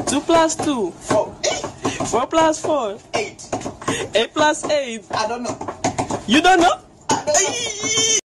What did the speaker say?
2 plus 2. 4. 4 plus 4. 8. 8 plus 8. I don't know. You don't know? I don't know.